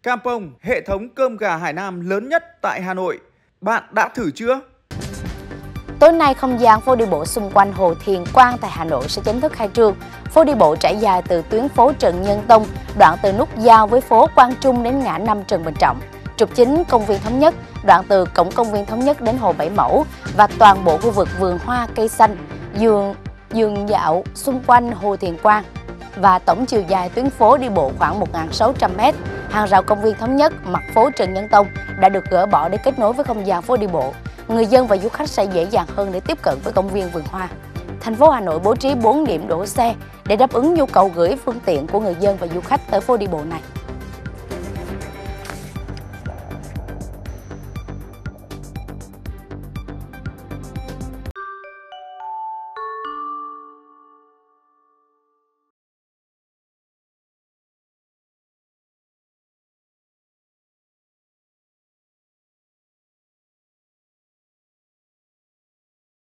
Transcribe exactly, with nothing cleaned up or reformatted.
Campong, hệ thống cơm gà Hải Nam lớn nhất tại Hà Nội. Bạn đã thử chưa? Tối nay, không gian phố đi bộ xung quanh Hồ Thiền Quang tại Hà Nội sẽ chính thức khai trương. Phố đi bộ trải dài từ tuyến phố Trần Nhân Tông, đoạn từ nút giao với phố Quang Trung đến ngã năm Trần Bình Trọng, trục chính công viên Thống Nhất, đoạn từ cổng công viên Thống Nhất đến Hồ Bảy Mẫu và toàn bộ khu vực vườn hoa cây xanh, vườn vườn dạo xung quanh Hồ Thiền Quang. Và tổng chiều dài tuyến phố đi bộ khoảng một nghìn sáu trăm mét. Hàng rào công viên Thống Nhất, mặt phố Trần Nhân Tông đã được gỡ bỏ để kết nối với không gian phố đi bộ. Người dân và du khách sẽ dễ dàng hơn để tiếp cận với công viên vườn hoa. Thành phố Hà Nội bố trí bốn điểm đỗ xe để đáp ứng nhu cầu gửi phương tiện của người dân và du khách tới phố đi bộ này.